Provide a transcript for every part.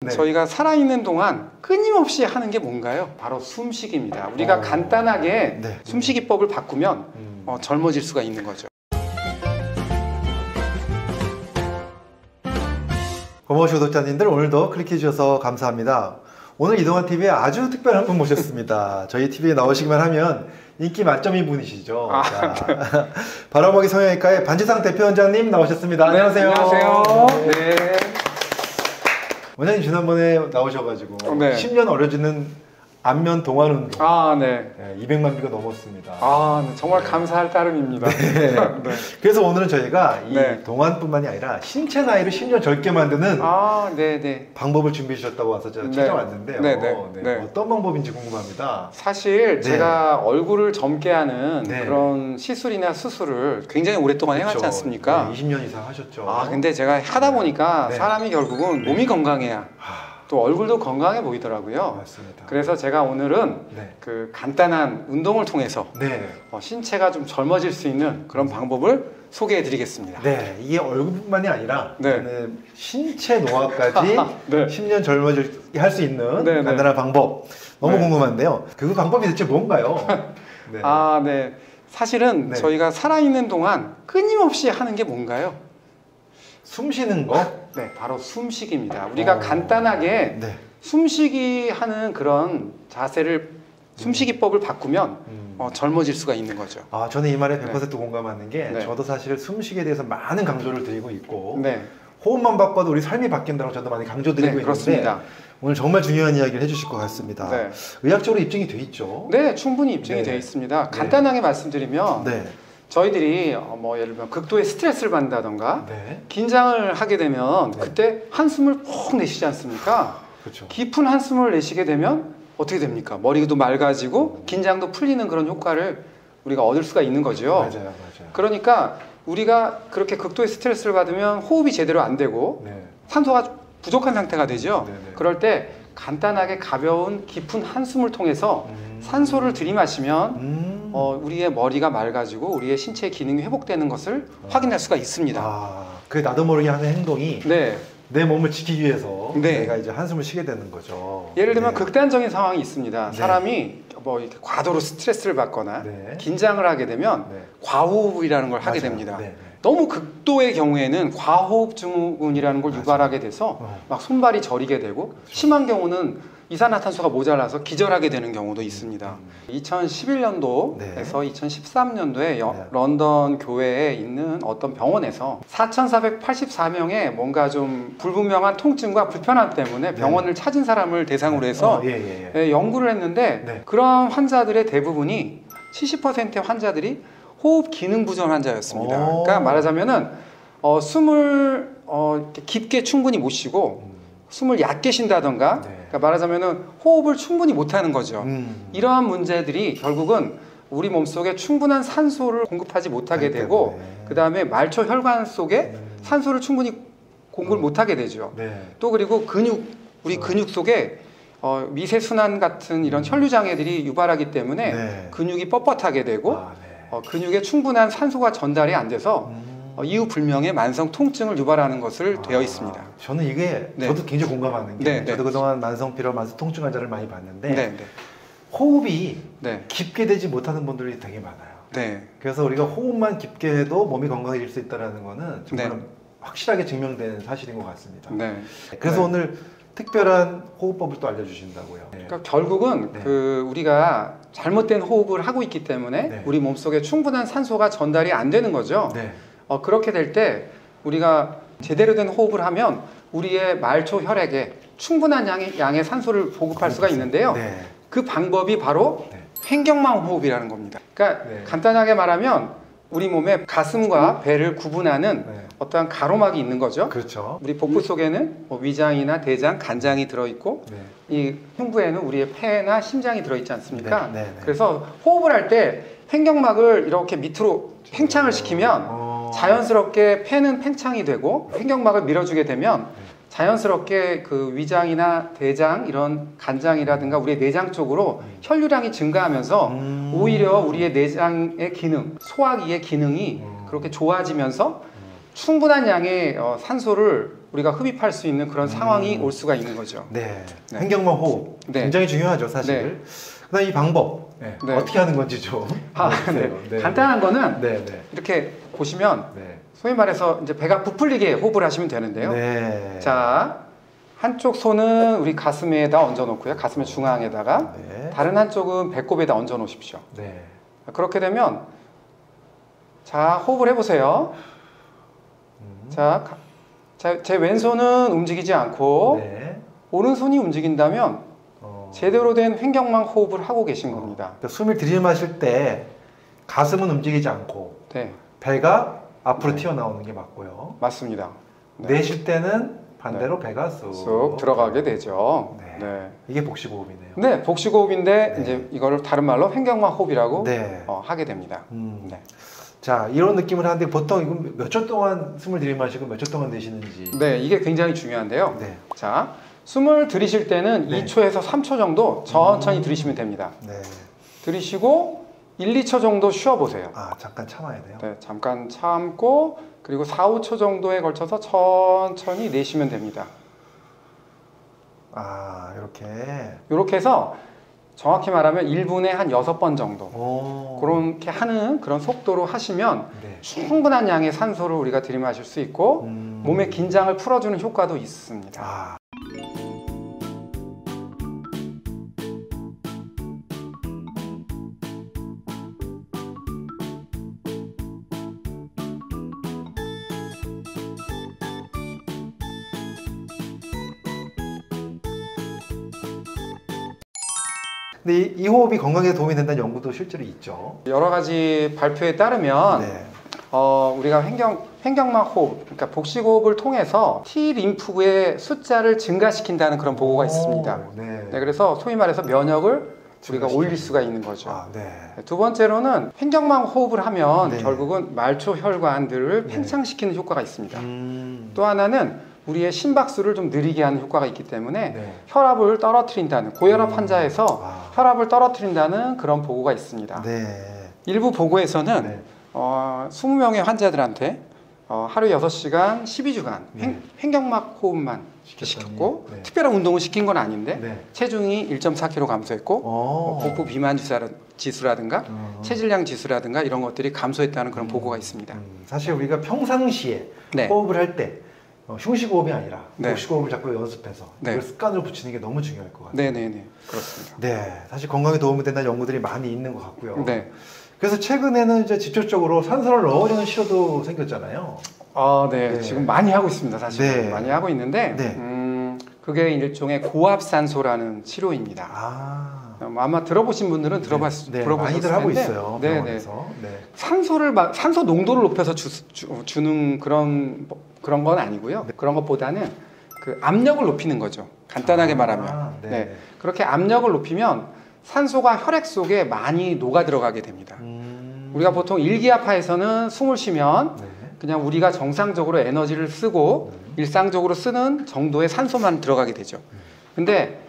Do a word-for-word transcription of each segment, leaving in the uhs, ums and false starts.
네. 저희가 살아있는 동안 끊임없이 하는 게 뭔가요? 바로 숨쉬기입니다. 우리가 어... 간단하게 네. 숨쉬기법을 바꾸면 음... 어, 젊어질 수가 있는 거죠. 고마우신 구독자님들, 오늘도 클릭해 주셔서 감사합니다. 오늘 이동환티비에 아주 특별한 분 모셨습니다. 저희 티비에 나오시기만 하면 인기 만점인 분이시죠. 아, 자, 바라보기 성형외과의 반지상 대표원장님 나오셨습니다. 네, 안녕하세요. 안녕하세요. 네. 원장님 지난번에 나오셔가지고 네. 십 년 어려지는 안면 동안 운동 아, 네. 네, 이백만 뷰가 넘었습니다. 아, 네. 정말 감사할 따름입니다. 네. 네. 그래서 오늘은 저희가 이 네. 동안뿐만이 아니라 신체 나이를 십 년 젊게 만드는 아, 네, 네. 방법을 준비해 주셨다고 와서 제가 네. 찾아왔는데요. 네, 네. 네. 네. 어떤 방법인지 궁금합니다. 사실 네. 제가 얼굴을 젊게 하는 네. 그런 시술이나 수술을 굉장히 오랫동안 해왔지 않습니까? 네, 이십 년 이상 하셨죠. 아, 근데 제가 하다 보니까 네. 사람이 결국은 몸이 건강해야 하... 또 얼굴도 건강해 보이더라고요. 맞습니다. 그래서 제가 오늘은 네. 그 간단한 운동을 통해서 네. 어, 신체가 좀 젊어질 수 있는 그런 방법을 소개해 드리겠습니다. 네, 이게 얼굴뿐만이 아니라 네. 신체 노화까지 네. 십 년 젊어지게 할 수 있는 네, 간단한 네. 방법 너무 네. 궁금한데요. 그 방법이 대체 뭔가요? 네. 아, 네. 사실은 네. 저희가 살아있는 동안 끊임없이 하는 게 뭔가요? 숨 쉬는 거? 네, 바로 숨쉬기입니다. 우리가 어... 간단하게 네. 숨쉬기 하는 그런 자세를 숨쉬기법을 바꾸면 음. 어, 젊어질 수가 있는 거죠. 아, 저는 이 말에 백 퍼센트 네. 공감하는 게 네. 저도 사실 숨쉬기에 대해서 많은 강조를 드리고 있고 네. 호흡만 바꿔도 우리 삶이 바뀐다고 저도 많이 강조드리고 네, 그렇습니다. 있는데 오늘 정말 중요한 이야기를 해주실 것 같습니다. 네. 의학적으로 입증이 돼 있죠? 네, 충분히 입증이 네. 되어 있습니다. 네. 간단하게 말씀드리면 네. 저희들이 어, 뭐 예를 들면 극도의 스트레스를 받는다던가 네. 긴장을 하게 되면 네. 그때 한숨을 푹 내쉬지 않습니까? 그렇죠. 깊은 한숨을 내쉬게 되면 어떻게 됩니까? 머리도 맑아지고 긴장도 풀리는 그런 효과를 우리가 얻을 수가 있는 거죠. 맞아요, 맞아요. 그러니까 우리가 그렇게 극도의 스트레스를 받으면 호흡이 제대로 안 되고 네. 산소가 부족한 상태가 되죠. 네네. 그럴 때 간단하게 가벼운 깊은 한숨을 통해서 음. 산소를 들이마시면 음. 어, 우리의 머리가 맑아지고 우리의 신체 기능이 회복되는 것을 아. 확인할 수가 있습니다. 아, 그 나도 모르게 하는 행동이 네. 내 몸을 지키기 위해서 네. 내가 이제 한숨을 쉬게 되는 거죠. 예를 들면 네. 극단적인 상황이 있습니다. 네. 사람이 뭐 이렇게 과도로 스트레스를 받거나 네. 긴장을 하게 되면 네. 과호흡이라는 걸 하게 맞아요. 됩니다. 네. 네. 너무 극도의 경우에는 과호흡 증후군이라는 걸 맞아요. 유발하게 돼서 어. 막 손발이 저리게 되고 그렇죠. 심한 경우는 이산화탄소가 모자라서 기절하게 되는 경우도 있습니다. 음. 이천십일 년도에서 네. 이천십삼 년도에 여, 네. 런던 교외에 있는 어떤 병원에서 사천사백팔십사 명의 뭔가 좀 불분명한 통증과 불편함 때문에 병원을 네. 찾은 사람을 대상으로 해서 어, 예, 예, 예. 예, 연구를 했는데 네. 그러한 환자들의 대부분이 칠십 퍼센트의 환자들이 호흡 기능 부전 환자였습니다. 오. 그러니까 말하자면은 어, 숨을 어, 이렇게 깊게 충분히 못 쉬고 음. 숨을 얕게 쉰다던가 네. 그러니까 말하자면은 호흡을 충분히 못하는 거죠. 음. 이러한 문제들이 결국은 우리 몸속에 충분한 산소를 공급하지 못하게 그렇기 되고 때문에. 그 다음에 말초 혈관 속에 음. 산소를 충분히 공급을 음. 못하게 되죠. 네. 또 그리고 근육 우리 어. 근육 속에 어, 미세순환 같은 이런 혈류 장애들이 유발하기 때문에 네. 근육이 뻣뻣하게 되고 아, 네. 어, 근육에 충분한 산소가 전달이 안 돼서 음. 어, 이후 불명의 만성 통증을 유발하는 것을 아, 되어 있습니다. 저는 이게 네. 저도 굉장히 공감하는 게 네, 네. 저도 그동안 만성 피로, 만성 통증 환자를 많이 봤는데 네, 네, 호흡이 네, 깊게 되지 못하는 분들이 되게 많아요. 네, 그래서 우리가 호흡만 깊게 해도 몸이 건강해질 수 있다는 거는 정말 네. 확실하게 증명된 사실인 것 같습니다. 네. 그래서 네. 오늘 특별한 호흡법을 또 알려주신다고요. 네. 그러니까 결국은 네. 그 우리가 잘못된 호흡을 하고 있기 때문에 네. 우리 몸속에 충분한 산소가 전달이 안 되는 거죠. 네. 어, 그렇게 될 때 우리가 제대로 된 호흡을 하면 우리의 말초 혈액에 충분한 양의, 양의 산소를 보급할 수가 있는데요. 네. 그 방법이 바로 네. 횡격막 호흡이라는 겁니다. 그러니까 네. 간단하게 말하면 우리 몸의 가슴과 배를 구분하는 네. 어떠한 가로막이 있는 거죠. 그렇죠. 우리 복부 속에는 뭐 위장이나 대장, 간장이 들어있고 네. 이 흉부에는 우리의 폐나 심장이 들어있지 않습니까? 네. 네. 네. 그래서 호흡을 할 때 횡격막을 이렇게 밑으로 팽창을 시키면 어... 자연스럽게 폐는 팽창이 되고 횡격막을 밀어주게 되면 자연스럽게 그 위장이나 대장 이런 간장이라든가 우리의 내장 쪽으로 혈류량이 증가하면서 음... 오히려 우리의 내장의 기능, 소화기의 기능이 음... 그렇게 좋아지면서 충분한 양의 어, 산소를 우리가 흡입할 수 있는 그런 상황이 음. 올 수가 있는 거죠. 네. 네. 횡격막 호흡 네. 굉장히 중요하죠, 사실. 네. 그다음 이 방법 네. 네. 어떻게 하는 건지 좀. 아, 네. 알려주세요. 네. 간단한 거는 네, 네. 이렇게 보시면 네. 소위 말해서 이제 배가 부풀리게 호흡을 하시면 되는데요. 네. 자, 한쪽 손은 우리 가슴에다 얹어 놓고요. 가슴의 중앙에다가 네. 다른 한쪽은 배꼽에다 얹어 놓으십시오. 네. 그렇게 되면 자, 호흡을 해 보세요. 음. 자, 가- 자, 제 왼손은 움직이지 않고 네. 오른손이 움직인다면 어. 제대로 된 횡격막 호흡을 하고 계신 어. 겁니다. 그러니까 숨을 들이마실 때 가슴은 움직이지 않고 네, 배가 앞으로 네. 튀어나오는 게 맞고요. 맞습니다. 네. 내쉴 때는 반대로 배가 쑥, 쑥 들어가게 되죠. 네. 네. 이게 복식호흡이네요. 네, 복식호흡인데 네. 이제 이거를 다른 말로 횡격막 호흡이라고 네. 어, 하게 됩니다. 음. 네. 자, 이런 느낌을 하는데 보통 이건 몇 초 동안 숨을 들이마시고 몇 초 동안 내쉬는지. 네, 이게 굉장히 중요한데요. 네. 자, 숨을 들이쉴 때는 네. 이 초에서 삼 초 정도 천천히 음. 들이쉬면 됩니다. 네. 들이쉬고 일, 이 초 정도 쉬어보세요. 아, 잠깐 참아야 돼요. 네, 잠깐 참고 그리고 사, 오 초 정도에 걸쳐서 천천히 내쉬면 됩니다. 아, 이렇게. 이렇게 해서 정확히 말하면 일 분에 한 여섯 번 정도 오. 그렇게 하는 그런 속도로 하시면 네. 충분한 양의 산소를 우리가 들이마실 수 있고 음. 몸의 긴장을 풀어주는 효과도 있습니다. 아. 근데 이, 이 호흡이 건강에 도움이 된다는 연구도 실제로 있죠. 여러 가지 발표에 따르면 네. 어, 우리가 횡격, 횡격막 호흡, 그러니까 복식 호흡을 통해서 T 림프의 숫자를 증가시킨다는 그런 보고가 있습니다. 오, 네. 네, 그래서 소위 말해서 면역을 우리가 증가시키는. 올릴 수가 있는 거죠. 아, 네. 두 번째로는 횡격막 호흡을 하면 네. 결국은 말초 혈관들을 네. 팽창시키는 효과가 있습니다. 음. 또 하나는 우리의 심박수를 좀 느리게 하는 효과가 있기 때문에 네. 혈압을 떨어뜨린다는 고혈압 음. 환자에서 아. 혈압을 떨어뜨린다는 그런 보고가 있습니다. 네. 일부 보고에서는 네. 어, 이십 명의 환자들한테 어, 하루 여섯 시간 십이 주간 네. 횡, 횡격막 호흡만 시켰더니, 시켰고 네. 특별한 운동을 시킨 건 아닌데 네. 체중이 일 점 사 킬로그램 감소했고 어. 뭐 복부 비만 지수라- 지수라든가 어. 체질량 지수라든가 이런 것들이 감소했다는 그런 음. 보고가 있습니다. 음, 사실 우리가 평상시에 네. 호흡을 할 때 어, 흉식호흡이 아니라 네. 복식호흡을 자꾸 연습해서 네. 그걸 습관으로 붙이는 게 너무 중요할 것 같아요. 네네네 그렇습니다. 네, 사실 건강에 도움이 된다는 연구들이 많이 있는 것 같고요. 네. 그래서 최근에는 이제 직접적으로 산소를 넣어주는 치료도 생겼잖아요. 아, 네. 네. 지금 많이 하고 있습니다. 사실 네. 많이 하고 있는데 네. 음, 그게 일종의 고압산소라는 치료입니다. 아, 음, 아마 들어보신 분들은 들어봤, 네, 들어보셨을 많이들 하고 텐데 있어요. 네, 네. 병원에서. 네. 산소를 막 산소 농도를 높여서 주, 주, 주는 그런 뭐- 그런 건 아니고요. 네. 그런 것보다는 그 압력을 높이는 거죠. 간단하게 아, 말하면 네. 네. 그렇게 압력을 높이면 산소가 혈액 속에 많이 녹아 들어가게 됩니다. 음. 우리가 보통 일기압하에서는 숨을 쉬면 네. 그냥 우리가 정상적으로 에너지를 쓰고 음. 일상적으로 쓰는 정도의 산소만 들어가게 되죠. 근데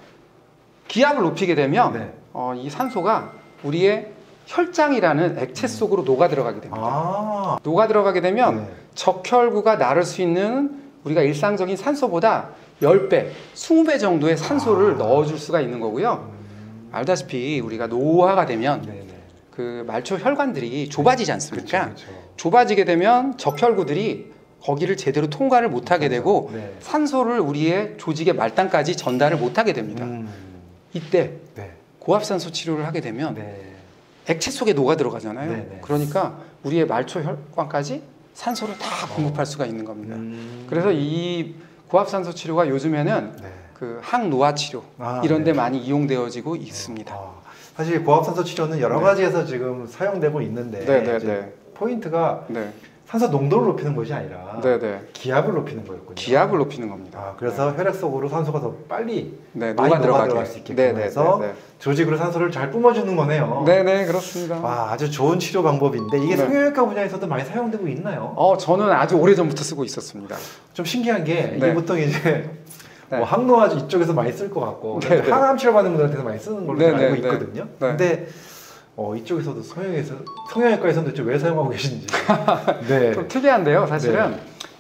기압을 높이게 되면 네. 어, 이 산소가 우리의 혈장이라는 액체 속으로 녹아 들어가게 됩니다. 아, 녹아 들어가게 되면 네. 적혈구가 나를 수 있는 우리가 일상적인 산소보다 십 배, 이십 배 정도의 산소를 아. 넣어줄 수가 있는 거고요. 음. 알다시피 우리가 노화가 되면 네네. 그 말초 혈관들이 좁아지지 않습니까? 그렇죠, 그렇죠. 좁아지게 되면 적혈구들이 거기를 제대로 통과를 못하게 되고 네. 산소를 우리의 조직의 말단까지 전달을 못하게 됩니다. 음. 이때 네. 고압산소 치료를 하게 되면 네. 액체 속에 녹아 들어가잖아요. 네네. 그러니까 우리의 말초 혈관까지 산소를 다 공급할 수가 있는 겁니다. 음. 그래서 이 고압산소 치료가 요즘에는 네. 그 항노화 치료 아, 이런 데 네. 많이 이용되어지고 있습니다. 아, 사실 고압산소 치료는 여러 네. 가지에서 지금 사용되고 있는데 네, 네, 이제 네. 포인트가 네. 산소 농도를 높이는 것이 아니라 네, 네. 기압을 높이는 거였군요. 기압을 높이는 겁니다. 아, 그래서 혈액 속으로 산소가 더 빨리 네, 많이 녹아 녹아 들어가게. 들어갈 수 있게끔 네, 네, 해서 네, 조직으로 산소를 잘 뿜어주는 거네요. 네, 네, 그렇습니다. 와, 아주 좋은 치료 방법인데 이게 네. 성형외과 분야에서도 많이 사용되고 있나요? 어, 저는 아주 오래 전부터 쓰고 있었습니다. 좀 신기한 게 이게 네. 보통 이제 네. 뭐 항노화 이쪽에서 많이 쓸 것 같고 네, 네. 항암 치료 받는 분들한테서 많이 쓰는 걸로 네, 알고 네, 있거든요. 네. 근데 어, 이쪽에서도 성형외에서 성형외과에서는 대체 왜 사용하고 계신지. 네. 좀 특이한데요, 사실은.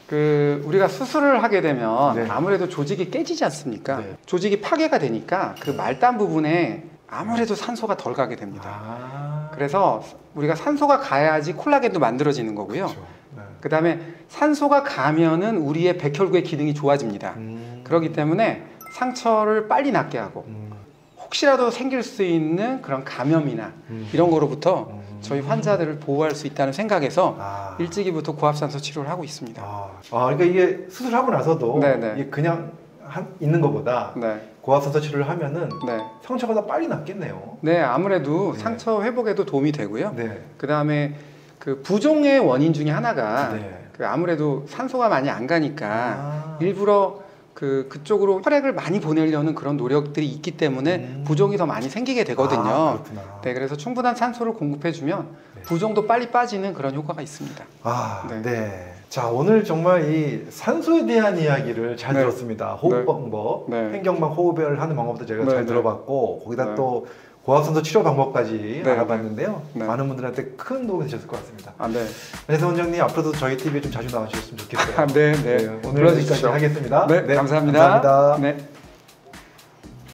그 우리가 수술을 하게 되면 네. 아무래도 조직이 깨지지 않습니까? 네. 조직이 파괴가 되니까 그 말단 부분에 아무래도 산소가 덜 가게 됩니다. 아. 그래서 우리가 산소가 가야지 콜라겐도 만들어지는 거고요. 그렇죠. 네. 그 다음에 산소가 가면은 우리의 백혈구의 기능이 좋아집니다. 음. 그렇기 때문에 상처를 빨리 낫게 하고 음. 혹시라도 생길 수 있는 그런 감염이나 음. 이런 거로부터 음. 저희 환자들을 보호할 수 있다는 생각에서 아. 일찍이부터 고압산소 치료를 하고 있습니다. 아. 아, 그러니까 이게 수술하고 나서도 네네. 이게 그냥 한, 있는 것보다 네, 고압산소 치료를 하면은 네, 상처가 더 빨리 낫겠네요. 네, 아무래도 네. 상처 회복에도 도움이 되고요. 네. 그 다음에 그 부종의 원인 중에 하나가 네. 그 아무래도 산소가 많이 안 가니까 아. 일부러 그 그쪽으로 혈액을 많이 보내려는 그런 노력들이 있기 때문에 음. 부종이 더 많이 생기게 되거든요. 아, 그렇구나. 네, 그래서 충분한 산소를 공급해주면 네. 부종도 빨리 빠지는 그런 효과가 있습니다. 아, 네. 네. 자, 오늘 정말 이 산소에 대한 이야기를 잘 네. 들었습니다. 호흡 네. 방법, 네. 횡격막 호흡을 하는 방법도 제가 네, 잘 네. 들어봤고, 거기다 네. 또 고압산소 치료 방법까지 네. 알아봤는데요. 네. 많은 분들한테 큰 도움이 되셨을 것 같습니다. 아, 네. 안혜성 원장님, 앞으로도 저희 티비에 좀 자주 나와주셨으면 좋겠어요. 아, 네, 네. 오늘 여기까지 불러주십시오. 하겠습니다. 네, 감사합니다. 감사합니다. 네.